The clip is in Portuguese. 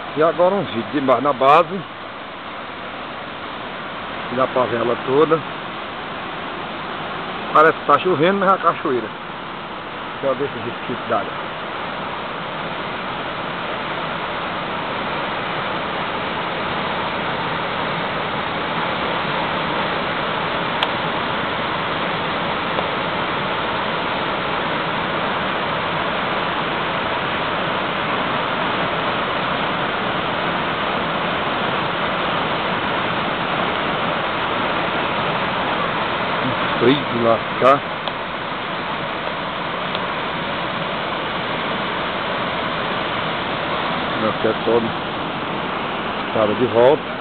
E agora um vídeo de mar na base, e na favela toda. Parece que tá chovendo, mas é a cachoeira. Deixa eu ver esse resquício d'água. Frio de lascar. Aqui é todo estava de volta.